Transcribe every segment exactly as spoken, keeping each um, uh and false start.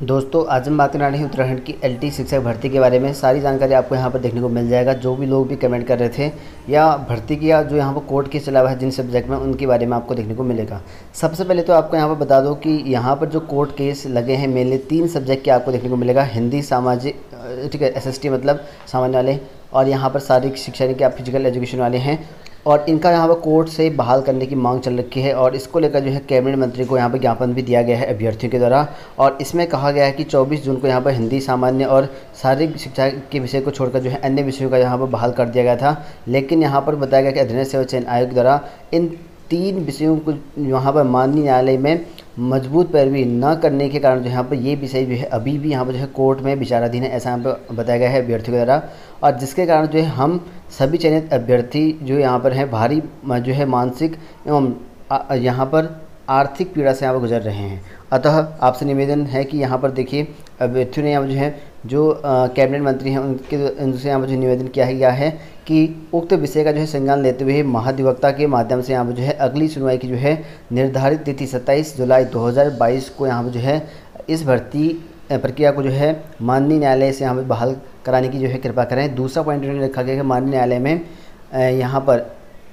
दोस्तों आज हम बात करने वाले हैं उत्तराखंड की एलटी शिक्षक भर्ती के बारे में। सारी जानकारी आपको यहाँ पर देखने को मिल जाएगा। जो भी लोग भी कमेंट कर रहे थे या भर्ती किया जो यहाँ पर कोर्ट केस चला हुआ है जिन सब्जेक्ट में, उनके बारे में आपको देखने को मिलेगा। सबसे पहले तो आपको यहाँ पर बता दो कि यहाँ पर जो कोर्ट केस लगे हैं मेनली तीन सब्जेक्ट के आपको देखने को मिलेगा। हिंदी, सामाजिक, ठीक है, एस एस टी मतलब सामान्य वाले, और यहाँ पर शारीरिक शिक्षा यानी कि आप फिजिकल एजुकेशन वाले हैं। और इनका यहाँ पर कोर्ट से बहाल करने की मांग चल रखी है और इसको लेकर जो है कैबिनेट मंत्री को यहाँ पर ज्ञापन भी दिया गया है अभ्यर्थियों के द्वारा। और इसमें कहा गया है कि चौबीस जून को यहाँ पर हिंदी, सामान्य और शारीरिक शिक्षा के विषय को छोड़कर जो है अन्य विषयों का यहाँ पर बहाल कर दिया गया था। लेकिन यहाँ पर बताया गया कि अधीनस्थ सेवा चयन आयोग द्वारा इन तीन विषयों को यहाँ पर माननीय न्यायालय में मजबूत पैरवी न करने के कारण जो यहाँ पर ये विषय जो है अभी भी यहाँ पर जो है कोर्ट में विचाराधीन है, ऐसा यहाँ पर बताया गया है अभ्यर्थियों के द्वारा। और जिसके कारण जो है हम सभी चयनित अभ्यर्थी जो यहाँ पर हैं भारी जो है मानसिक एवं यहाँ पर आर्थिक पीड़ा से यहाँ पर गुजर रहे हैं। अतः आपसे निवेदन है कि यहाँ पर देखिए अभ्यर्थियों ने यहाँ जो है जो कैबिनेट मंत्री हैं उनके उनसे यहाँ पर जो निवेदन किया गया है कि उक्त विषय का जो है संज्ञान लेते हुए महाधिवक्ता के माध्यम से यहाँ पर जो है अगली सुनवाई की जो है निर्धारित तिथि सत्ताईस जुलाई दो हज़ार बाईस को यहाँ पर जो है इस भर्ती प्रक्रिया को जो है माननीय न्यायालय से यहाँ पर बहाल कराने की जो है कृपा करें। दूसरा पॉइंट इन्होंने रखा गया है कि माननीय न्यायालय में यहाँ पर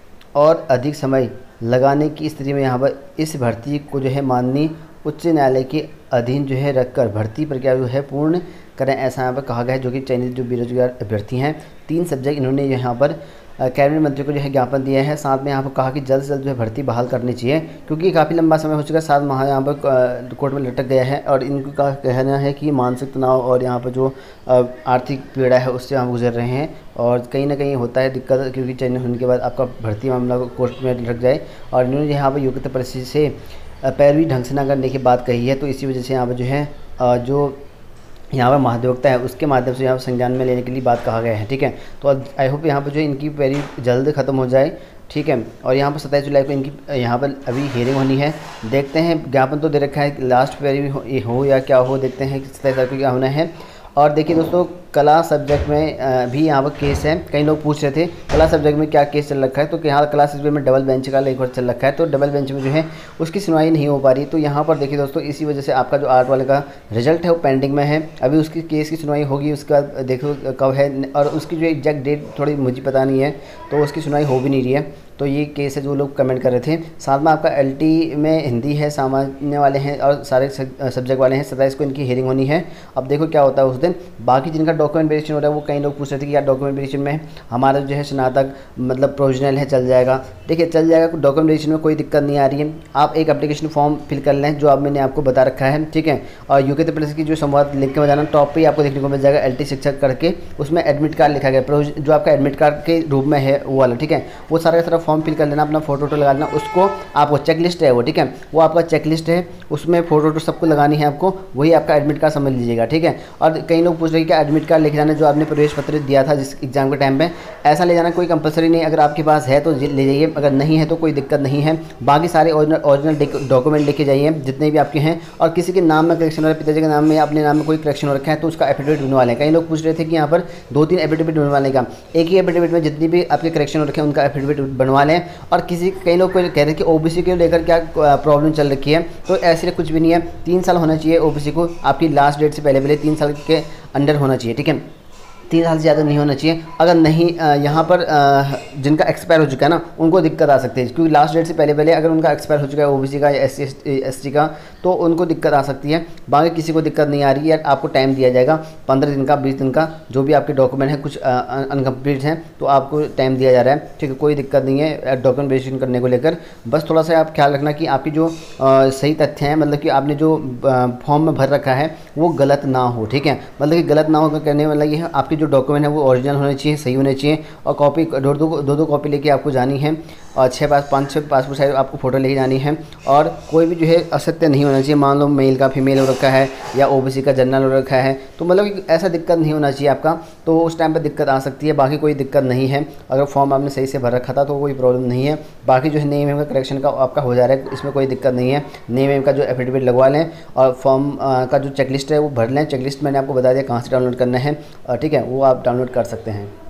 और अधिक समय लगाने की स्थिति में यहाँ पर इस भर्ती को जो है माननीय उच्च न्यायालय के अधीन जो है रखकर भर्ती प्रक्रिया जो है पूर्ण करें, ऐसा यहाँ पर कहा गया है। जो कि चयनित जो बेरोजगार अभ्यर्थी हैं तीन सब्जेक्ट इन्होंने यहाँ पर कैबिनेट मंत्री को जो है ज्ञापन दिया है। साथ में यहाँ पर कहा कि जल्द से जल्द जो है भर्ती बहाल करनी चाहिए, क्योंकि काफ़ी लंबा समय हो चुका है, सात माह यहाँ पर कोर्ट में लटक गया है। और इनका कहना है कि मानसिक तनाव और यहाँ पर जो आर्थिक पीड़ा है उससे हम गुजर रहे हैं और कहीं ना कहीं होता है दिक्कत, क्योंकि चयनित होने के बाद आपका भर्ती मामला कोर्ट में लटक जाए। और इन्होंने यहाँ पर योग्यता परिस्थिति से पैरवी ढंग से न करने की बात कही है, तो इसी वजह से यहाँ पर जो है जो यहाँ पर महाधिवक्ता है उसके माध्यम से यहाँ पर संज्ञान में लेने के लिए बात कहा गया है। ठीक है, तो आई होप यहाँ पर जो इनकी पैरवी जल्द ख़त्म हो जाए। ठीक है, और यहाँ पर सत्ताईस जुलाई को इनकी यहाँ पर अभी हियरिंग होनी है। देखते हैं, ज्ञापन तो दे रखा है, लास्ट पैरवी हो, हो या क्या हो, देखते हैं कि सत्ताईस तारीख को क्या होना है। और देखिए दोस्तों, कला सब्जेक्ट में भी यहाँ पर केस है। कई लोग पूछ रहे थे कला सब्जेक्ट में क्या केस चल रखा है, तो यहाँ कला सब्जेक्ट में डबल बेंच का एक बार चल रखा है, तो डबल बेंच में जो है उसकी सुनवाई नहीं हो पा रही। तो यहाँ पर देखिए दोस्तों, इसी वजह से आपका जो आर्ट वाले का रिजल्ट है वो पेंडिंग में है। अभी उसकी केस की सुनवाई होगी, उसके बाद देखो कब है, और उसकी जो एग्जैक्ट डेट थोड़ी मुझे पता नहीं है, तो उसकी सुनवाई हो भी नहीं रही है। तो ये केस है जो लोग कमेंट कर रहे थे। साथ में आपका एलटी में हिंदी है, सामान्य वाले हैं और सारे सब्जेक्ट वाले हैं। सत्ताईस को इनकी हियरिंग होनी है। अब देखो क्या होता है उस दिन। बाकी जिनका डॉक्यूमेंट वेरिफिकेशन हो रहा है वो कई लोग पूछ रहे थे कि यार डॉक्यूमेंट वेरिफिकेशन में हमारा जो है स्नातक मतलब प्रोविजनल है, चल जाएगा। देखिए चल जाएगा, डॉक्यूमेंट वेरिफिकेशन में कोई दिक्कत नहीं आ रही है। आप एक एप्लीकेशन फॉर्म फिल कर लें जो आप मैंने आपको बता रखा है। ठीक है, और योग्यता प्लस की जो संवाद लिख के बजाना टॉप पे आपको देखने को मिल जाएगा एलटी शिक्षक करके, उसमें एडमिट कार्ड लिखा गया जो आपका एडमिट कार्ड के रूप में है वो वाला। ठीक है, वो सारा का सारा फॉर्म फिल कर लेना, अपना फोटो वोटो लगा लेना। उसको आपको चेक लिस्ट है वो, ठीक है, वो आपका चेक लिस्ट है, उसमें फोटो वोटो सबको लगानी है आपको, वही आपका एडमिट कार्ड समझ लीजिएगा। ठीक है, और कई लोग पूछ रहे हैं कि एडमिट कार्ड लेके जाना जो आपने प्रवेश पत्र दिया था जिस एग्जाम के टाइम पे, ऐसा ले जाना कोई कंपलसरी नहीं। अगर आपके पास है तो ले जाइए, अगर नहीं है तो कोई दिक्कत नहीं है। बाकी सारे ओरिजिनल ओरिजिनल डॉक्यूमेंट लेके जाइए जितने भी आपके हैं। और किसी के नाम में करेक्शन हो रहा है, पिताजी के नाम में अपने नाम में कोई करेक्शन हो रखा है तो उसका एफिडेविट बनवा लें। कई लोग पूछ रहे थे कि यहाँ पर दो तीन एफिडेविट बनवाने का, एक ही एफिडेविट में जितनी भी आपके करेक्शन हो रखे हैं उनका एफिडेविट बनवा लें। और किसी कई लोग को कह रहे हैं कि ओबीसी को लेकर क्या प्रॉब्लम चल रखी है, तो ऐसे कुछ भी नहीं है। तीन साल होना चाहिए ओबीसी को, आपकी लास्ट डेट से पहले पहले तीन साल के अंडर होना चाहिए। ठीक है, तीन साल से ज़्यादा नहीं होना चाहिए। अगर नहीं यहाँ पर जिनका एक्सपायर हो चुका है ना उनको दिक्कत आ सकती है, क्योंकि लास्ट डेट से पहले पहले अगर उनका एक्सपायर हो चुका है ओबीसी का या एस सी एस टी का तो उनको दिक्कत आ सकती है। बाकी किसी को दिक्कत नहीं आ रही है। आपको टाइम दिया जाएगा पंद्रह दिन का, बीस दिन का, जो भी आपके डॉक्यूमेंट हैं कुछ अनकम्प्लीट हैं तो आपको टाइम दिया जा रहा है। ठीक है, कोई दिक्कत नहीं है डॉक्यूमेंट वेरिफिकेशन करने को लेकर। बस थोड़ा सा आप ख्याल रखना कि आपकी जो आ, सही तथ्य हैं, मतलब कि आपने जो फॉर्म में भर रखा है वो गलत ना हो। ठीक है, मतलब कि गलत ना हो करने वाला ये है, आपकी जो डॉक्यूमेंट है वो ओरिजिनल होने चाहिए, सही होने चाहिए। और कॉपी दो दो दो दो कॉपी लेके आपको जानी है, और छः पास पाँच छः पासपोर्ट साइज आपको फ़ोटो लेके जानी है। और कोई भी जो है असत्य नहीं होना चाहिए। मान लो मेल का फीमेल हो रखा है या ओबीसी का जनरल हो रखा है, तो मतलब कि ऐसा दिक्कत नहीं होना चाहिए आपका, तो उस टाइम पर दिक्कत आ सकती है। बाकी कोई दिक्कत नहीं है। अगर फॉर्म आपने सही से भर रखा था तो कोई प्रॉब्लम नहीं है। बाकी जो है नेम का करेक्शन का आपका हो जा रहा है, इसमें कोई दिक्कत नहीं है। नेम का जो एफिडेविट लगवा लें और फॉर्म का जो चेकलिस्ट है वो भर लें। चेकलिस्ट मैंने आपको बता दिया कहाँ से डाउनलोड करना है, ठीक है, वो आप डाउनलोड कर सकते हैं।